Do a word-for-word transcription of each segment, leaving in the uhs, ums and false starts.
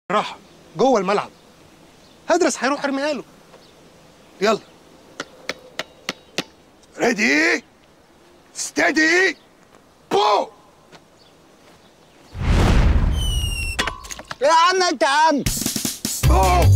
راحه جوه الملعب. هدرس هيروح ارميها له. يلا ريدي ستيدي بو. يا عم انت يا عم بو.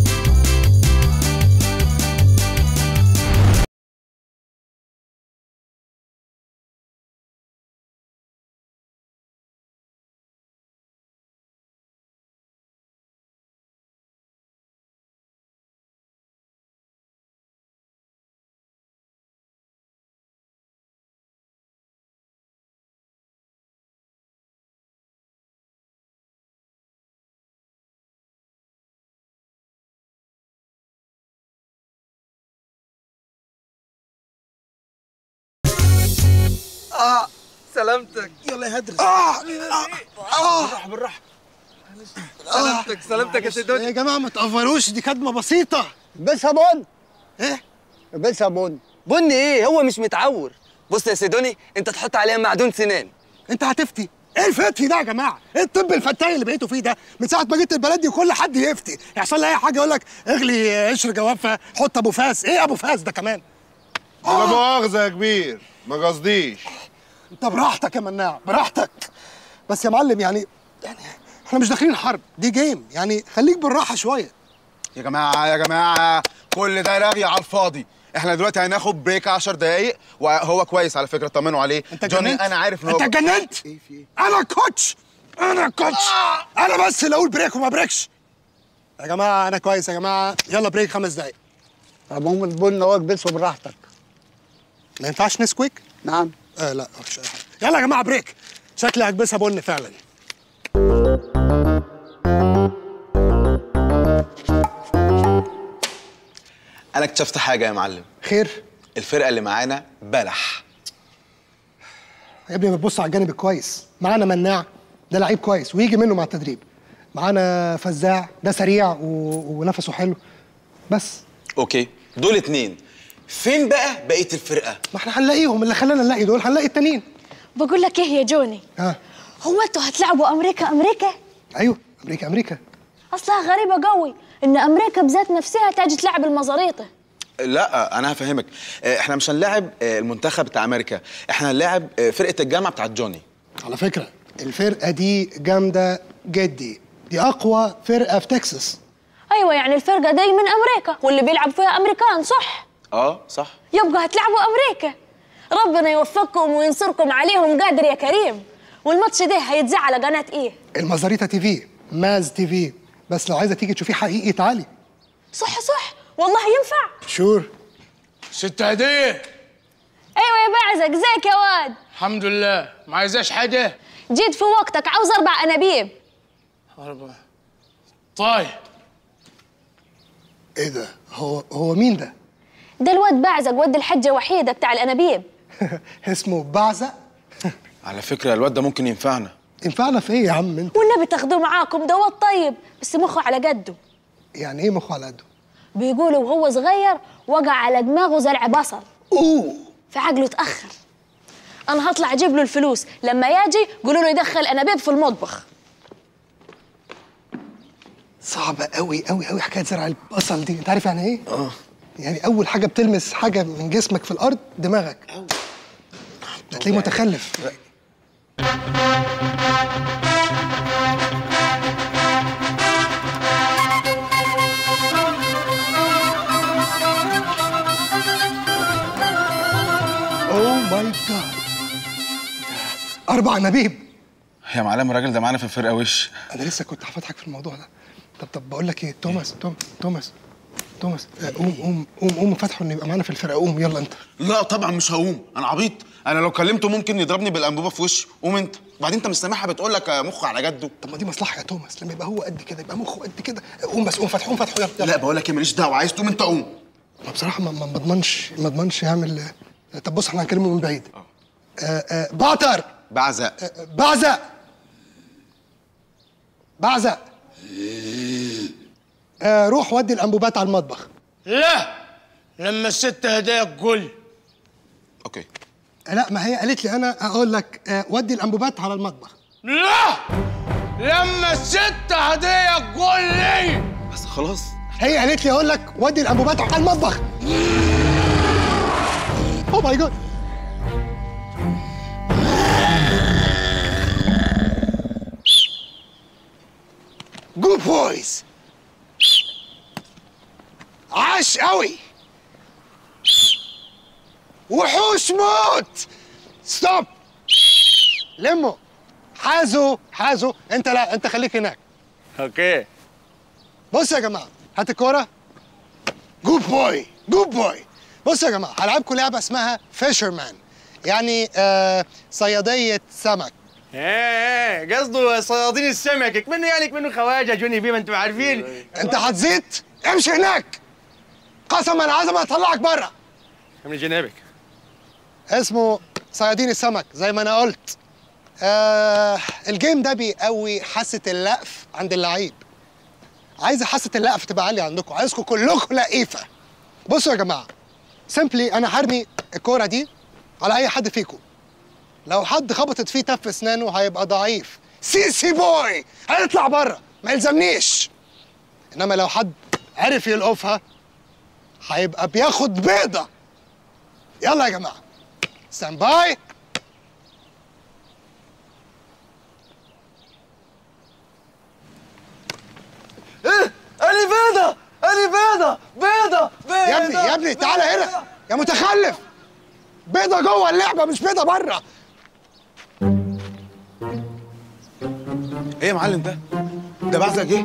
اه سلامتك. يلا يا هدرس. اه اه بالراحه بالراحه. سلامتك سلامتك يا سيدوني. يا جماعه ما تقفروش، دي كدمه بسيطه. بسها بن. ايه بسها بن. بني ايه؟ هو مش متعور. بص يا سيدوني، انت تحط عليها معدون سنان. انت هتفتي؟ ايه الفتي ده يا جماعه؟ ايه الطب الفتاي اللي بقيتوا فيه ده؟ من ساعه ما جيت البلد دي كل حد يفتي، يحصل لي اي حاجه يقول لك اغلي قشر جوافه، حط ابو فاس. ايه ابو فاس ده كمان؟ لا مؤاخذة يا كبير، ما قصديش. انت براحتك يا مناع، براحتك. بس يا معلم يعني يعني احنا مش داخلين حرب، دي جيم، يعني خليك بالراحه شويه. يا جماعة يا جماعة كل ده رغي على الفاضي، احنا دلوقتي هناخد بريك عشر دقايق وهو كويس على فكرة، طمنوا عليه. انت جوني جننت؟ انا عارف ان هو انت اتجننت؟ ايه في ايه؟ انا كوتش، انا كوتش، انا بس اللي اقول بريك وما بريكش. يا جماعه انا كويس يا جماعه، يلا بريك خمس دقايق. طب هم البن اهو اكبسه براحتك. ما ينفعش نسكويك؟ نعم. آه لا مفيش اي حاجه. يلا يا جماعه بريك، شكلي هكبسها بن فعلا. انا اكتشفت حاجه يا معلم. خير؟ الفرقه اللي معانا بلح. يا ابني ما تبص على الجانب الكويس، معانا مناع ده لعيب كويس ويجي منه مع التدريب، معانا فزاع ده سريع و... ونفسه حلو بس. اوكي دول اتنين، فين بقى بقيه الفرقه؟ ما احنا هنلاقيهم، اللي خلانا نلاقي دول هنلاقي التانيين. بقول لك ايه يا جوني، ها هو انتوا هتلعبوا امريكا امريكا؟ ايوه امريكا امريكا. اصلها غريبه قوي ان امريكا بذات نفسها تاجي تلعب المزاريطه. لا انا هفهمك، احنا مش هنلاعب المنتخب بتاع امريكا، احنا هنلاعب فرقه الجامعه بتاعت جوني. على فكره الفرقه دي جامده جدي، دي اقوى فرقه في تكساس. ايوه يعني الفرقه دي من امريكا واللي بيلعب فيها امريكان صح؟ اه صح. يبقى هتلعبوا امريكا، ربنا يوفقكم وينصركم عليهم قادر يا كريم. والماتش ده هيتذاع على قناه ايه؟ المزاريطه تي في، ماز تي في، بس لو عايزه تيجي تشوفيه حقيقي تعالي. صح صح والله ينفع. شور. ست هدية. ايوه يا بعزك، ازيك يا واد؟ الحمد لله، ما عايزاش حاجة؟ جيت في وقتك، عاوز اربع انابيب. أربعة. طيب. ايه ده؟ هو هو مين ده؟ ده الواد بعزك، ود الحجه وحيده بتاع الانابيب. اسمه بعزق؟ على فكره الواد ده ممكن ينفعنا. ينفعنا في ايه يا عم انت؟ والنبي تاخدوه معاكم، ده واد طيب بس مخه على قده. يعني ايه مخه على قده؟ بيقولوا وهو صغير وقع على دماغه زرع بصل. اوه. فعقله اتاخر. انا هطلع اجيب له الفلوس، لما يجي قولوا له يدخل انابيب في المطبخ. صعبه قوي قوي قوي حكايه زرع البصل دي، انت عارف يعني ايه؟ اه يعني اول حاجه بتلمس حاجه من جسمك في الارض دماغك. هتلاقيه متخلف. اوه ماي جاد، اربع انابيب. يا معلم الراجل ده معانا في الفرقه وش. انا لسه كنت هفتحك في الموضوع ده. طب طب بقول لك ايه، توماس توم توماس توماس آه، قوم قوم قوم قوم فتحه انه يبقى معانا في الفرقه. قوم يلا انت. لا طبعا مش هقوم، انا عبيط، انا لو كلمته ممكن يضربني بالانبوبه في وشي. قوم انت، وبعدين انت مش سامعها بتقول لك مخه على جده. طب ما دي مصلحه يا توماس، لما يبقى هو قد كده يبقى مخه قد كده. قوم بس، قوم فتحه، قوم فتحه يلا يلا. لا بقول لك ايه، ماليش دعوه، عايز تقوم انت قوم. ما بصراحه ما ما اضمنش ما اضمنش يعمل. طب بص احنا هنكلمه من بعيد. اه اه بعتر. بعزق. آه بعزق بعزق. آه روح ودي الانبوبات على المطبخ. لا، لما الست هدايا تقول. اوكي. آه لا ما هي قالت لي انا اقول لك آه ودي الانبوبات على المطبخ. لا، لما الست هدايا تقول لي. ازاي؟ بس خلاص. هي قالت لي اقول لك ودي الانبوبات على المطبخ. اوه ماي جاد. جود بويز. عاش قوي. وحوش موت. ستوب. لموا. حازو حازو انت لا انت خليك هناك. اوكي. بصوا يا جماعه هات الكوره. جود بوي جود بوي. بصوا يا جماعه هلعبكم لعبه اسمها فيشرمان، يعني آه صياديه سمك. ايه ايه قصده صيادين السمك، كمنه يعني كمنه خواجه جوني بيه، ما انتم عارفين. انت هتزيد امشي هناك. قسما عظمه هطلعك بره. من جنابك. اسمه صيادين السمك زي ما انا قلت. آه الجيم ده بيقوي حاسه اللقف عند اللعيب. عايز حاسه اللقف تبقى عاليه عندكم، عايزكم كلكم لقيفه. بصوا يا جماعه سيمبلي انا هرمي الكوره دي على اي حد فيكم. لو حد خبطت فيه تف اسنانه هيبقى ضعيف، سي سي بوي هيطلع بره ما يلزمنيش. انما لو حد عرف يلقفها هيبقى بياخد بيضه. يلا يا جماعه ستاند باي. ايه؟ أنا بيضة! أنا بيضة! بيضة! بيضة! يا ابني يا ابني تعالى هنا يا متخلف. بيضه جوه اللعبه مش بيضه بره. ايه يا معلم ده؟ ده بعزق جه؟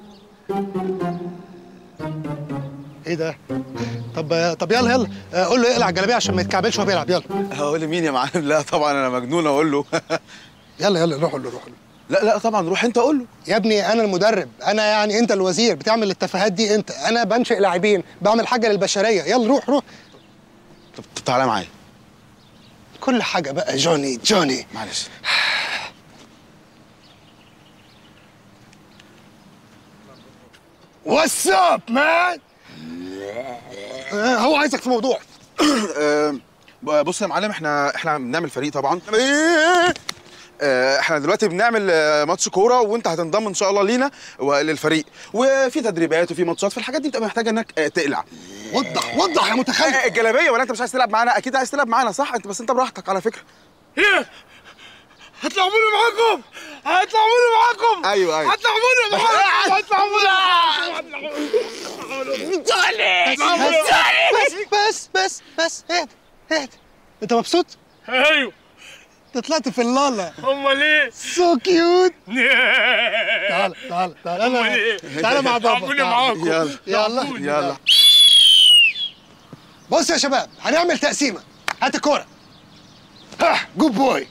ايه ده؟ طب طب يلا يلا قول له يقلع الجلابيه عشان ما يتكعبلش وهو بيلعب. يلا هقول لمين يا معلم؟ لا طبعا انا مجنون اقول له. يلا يلا روح له روح له. لا لا طبعا روح انت قول له. يا ابني انا المدرب، انا يعني انت الوزير بتعمل التفاهات دي انت، انا بنشئ لاعبين بعمل حاجه للبشريه. يلا روح روح. طب تعالى معايا. كل حاجه بقى جوني جوني. معلش. واتس اب مان. هو عايزك في موضوع. بص يا معلم احنا احنا بنعمل فريق طبعا. احنا دلوقتي بنعمل ماتش كوره وانت هتنضم ان شاء الله لينا وللفريق، وفي تدريبات وفي ماتشات، فالحاجات دي بتبقى محتاجه انك تقلع. وضح وضح يا متخلف. الجلابيه ولا انت مش عايز تلعب معانا؟ اكيد عايز تلعب معانا صح؟ انت بس انت براحتك على فكره. ايه؟ هتلعبوني معاكم؟ هتلعبوني معاكم؟ ايوه ايوه هتلعبوني معاكم؟ هتلعبوني بس بس بس بس اهدى اهدى. انت مبسوط؟ ايوه. انت طلعت في اللالا. امال ايه؟ سو كيوت. تعال تعال تعال امال ايه؟ تعال مع بابا. هتلعبوني معاكم. يلا يلا يلا. بص يا شباب هنعمل تقسيمه. هات الكوره. ها جود بوي.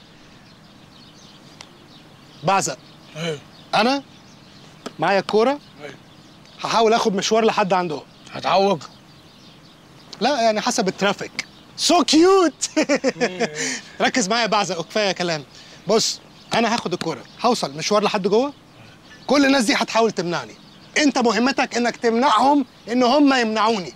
بعزق. انا معايا الكوره. هحاول اخد مشوار لحد عندهم. هتعوج؟ لا يعني حسب الترافيك. سو كيوت. ركز معايا بعزق وكفايه كلام. بص انا هاخد الكوره هوصل مشوار لحد جوه. كل الناس دي هتحاول تمنعني. انت مهمتك انك تمنعهم ان هم يمنعوني.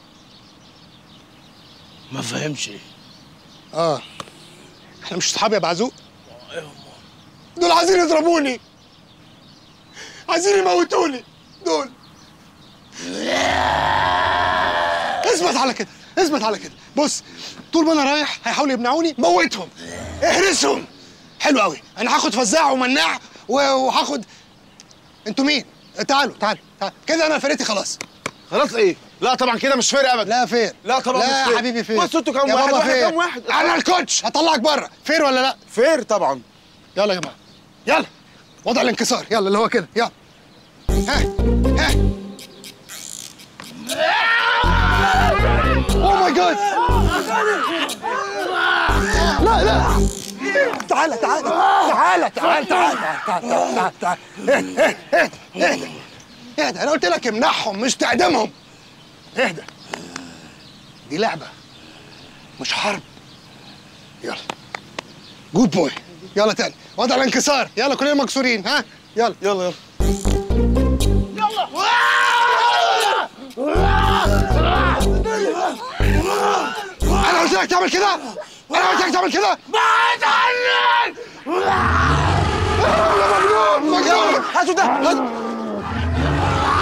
ما فهمش. اه احنا مش صحاب يا بعزوق؟ دول عايزين يضربوني، عايزين يموتوني دول. اثبت على كده اثبت على كده. بص طول ما انا رايح هيحاولوا يمنعوني، موتهم اهرسهم. حلو قوي. انا هاخد فزاع ومناع وهاخد. انتوا مين؟ تعالوا تعالوا تعالوا كده. انا فرقتي خلاص. خلاص ايه؟ لا طبعا كده مش فير ابدا. لا فير. لا طبعا لا مش فير. يا حبيبي فير. بص انتوا كام يا واحد؟ بابا واحد فير. كام واحد؟ انا الكوتش هطلعك بره. فير ولا لا؟ فير طبعا. يلا يا جماعه يلا. وضع الانكسار يلا اللي هو كده. يلا ها ها. اوه ماي جاد. لا لا تعالى تعالى تعالى تعالى تعالى تعالى تعالى. اهدى اهدى اهدى. انا قلت لك امنعهم مش تعدمهم. اهدى. دي لعبه مش حرب. يلا جود بوي. يلا تاني وضع الانكسار. يلا كلنا مكسورين. ها يلا يلا يلا. انا قلت لك تعمل كده. انا قلت لك تعمل كده. بعد عنك. يا مجنون مجنون. هاتوا ده هاتوا.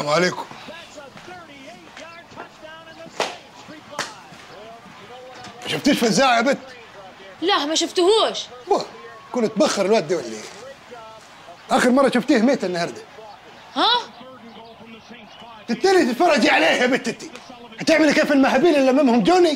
عليكم. ما شفتيش فزاع يا بت؟ لا ما شفتهوش. بوه كنت تبخر الواد ده ولا ايه؟ اخر مره شفتيه ميت النهارده. ها؟ تتلي تتفرجي عليه يا بت انتي. هتعملي كيف المهابيل اللي لممهم جوني؟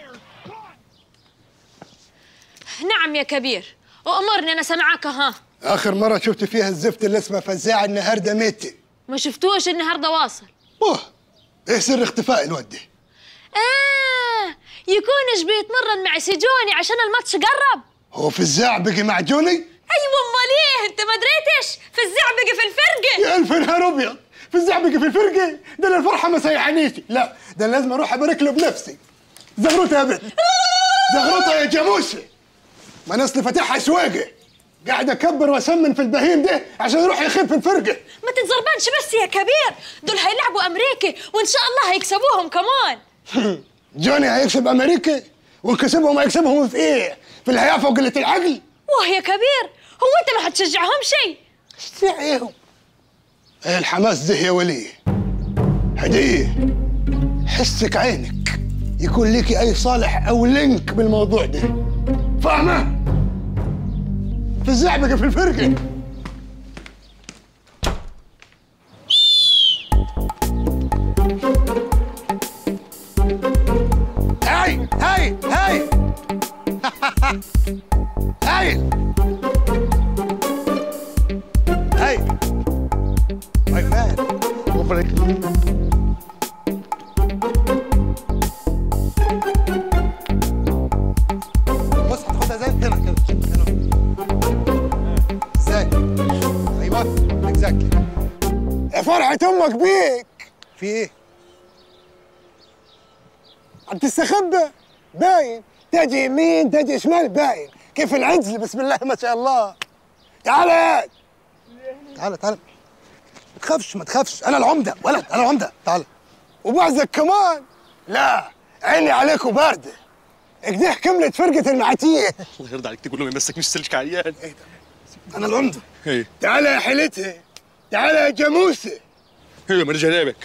نعم يا كبير، وأمرني أنا سمعاك. ها؟ اخر مره شفت فيها الزفت اللي اسمه فزاع النهارده ميت. ما شفتوش النهارده واصل. بوه ايه سر اختفاء الواد ده؟ آه يكونش بيتمرن مع سجوني عشان الماتش قرب. هو فزاع بقي مع جوني؟ أيوة أمال إيه؟ أنت ما دريتش؟ فزاع بقي في الفرقة. يا الف نهار ابيض، فزاع بقي في الفرقه؟ ده انا الفرحه ما سيحانيش. لا ده أنا لازم اروح ابارك له بنفسي. زغروطه يا بنت، زغروطه يا جاموسه. ما انا اصلي فاتحها سواقه، قاعد اكبر واسمن في البهيم ده عشان يروح يخيب في الفرقه. ما تتزربنش بس يا كبير، دول هيلعبوا أمريكي وإن شاء الله هيكسبوهم كمان. جوني هيكسب امريكا وكسبهم هيكسبهم في ايه؟ في الهيافه وقله العقل؟ واه يا كبير، هو أنت ما هتشجعهم شيء؟ شجعيهم. ايه الحماس ده يا ولي؟ هديه حسك عينك يكون ليكي اي صالح او لينك بالموضوع ده، فاهمه؟ في الزعبقه في الفرقه. هاي هاي هاي هاي هاي هاي مان ربنا بص هتاخدها زي هنا كده هنا ازاي؟ ايوه اكزاكتلي. يا فرحة امك بيك. في ايه؟ عم تستخبى؟ باين تجي يمين تجي شمال، باين كيف العجل. بسم الله ما شاء الله. تعال يا تعال تعال، ما تخافش ما تخافش، انا العمده ولد، انا العمده. تعال. وبعزك كمان؟ لا عيني عليك وبارده. اكده كملت فرقه المعاتيه. الله يرضى عليك تقول له ما يمسك مش سلك عيان. ايه ده؟ انا العمده. ايه تعال يا حيلتها، تعال يا جاموسه. ايوه ما انا جنابك.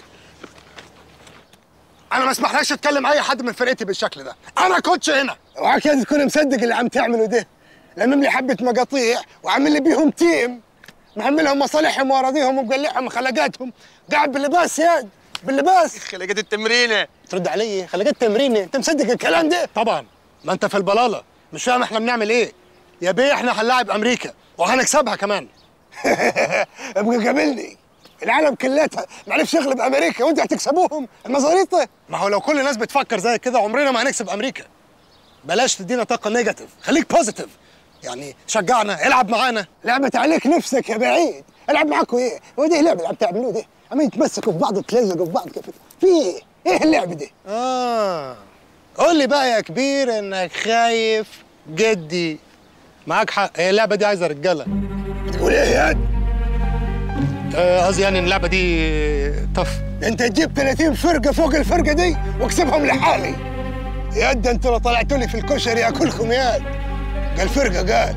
انا ما اسمحلكش تكلم اي حد من فرقتي بالشكل ده، انا كوتش هنا. اوعاك تكون مصدق اللي عم تعمله ده. لمم لي حبه مقاطيع وعامل لي بيهم تيم، محملهم مصالحهم واراضيهم ومقلعهم خلقاتهم، قاعد باللباس ياد باللباس. خلقت التمرينه. ترد علي خلقات تمرينه؟ انت مصدق الكلام ده؟ طبعا، ما انت في البلاله مش فاهم احنا بنعمل ايه. يا بيه احنا هنلاعب امريكا وهنكسبها كمان. ابقى قابلني. العالم كلتها معرفش يغلب امريكا وانت هتكسبوهم المزاريطه. ما هو لو كل الناس بتفكر زي كده عمرنا ما هنكسب امريكا. بلاش تدينا طاقه نيجاتيف، خليك بوزيتيف. يعني شجعنا، العب معانا. لعبت عليك نفسك يا بعيد. العب معاكوا ايه؟ هو دي اللعبه اللي عم تعملوه ده؟ عمالين يتمسكوا في بعض وتلزقوا في بعض كيف؟ في ايه؟ ايه اللعبه دي؟ اه قول لي بقى يا كبير انك خايف جدي. معاك حق، هي اللعبه دي عايزه رجاله. بتقول ايه يا قصدي يعني اللعبه دي طف. انت تجيب ثلاثين فرقه فوق الفرقه دي واكسبهم لحالي. يا ده انتوا لو طلعتوا لي في الكشري اكلكم ياد. قال فرقه قال.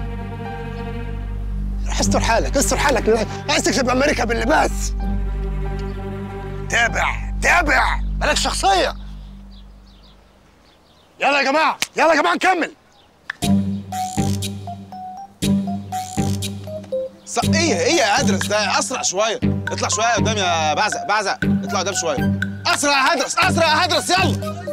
استر حالك استر حالك، عايز تكسب امريكا باللباس. تابع تابع مالك شخصيه. يلا يا جماعه يلا يا جماعه نكمل. ايه ايه يا ادرس ده؟ اسرع شويه، اطلع شويه قدام يا بعزق. بعزق اطلع قدام شويه. اسرع يا هدرس اسرع يا هدرس يلا.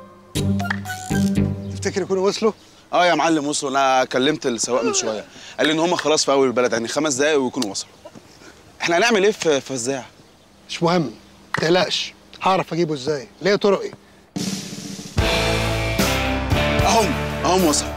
تفتكر يكونوا وصلوا؟ اه يا معلم وصلوا، انا كلمت السواق من شويه قال لي ان هم خلاص في اول البلد، يعني خمس دقايق ويكونوا وصلوا. احنا هنعمل ايه في فزاع؟ مش مهم ما تقلقش، هعرف اجيبه ازاي، ليه طرقي. اهم اهم وصل.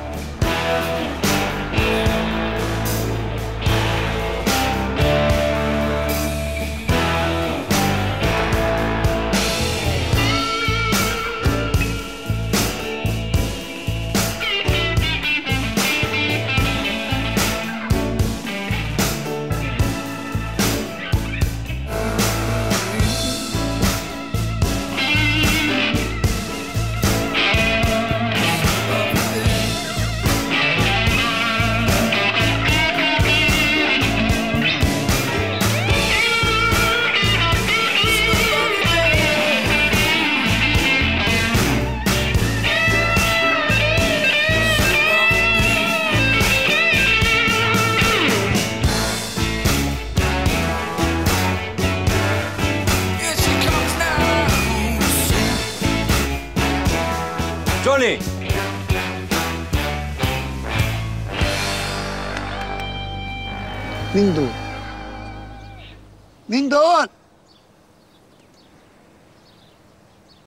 جوني. مين دول؟ مين دول؟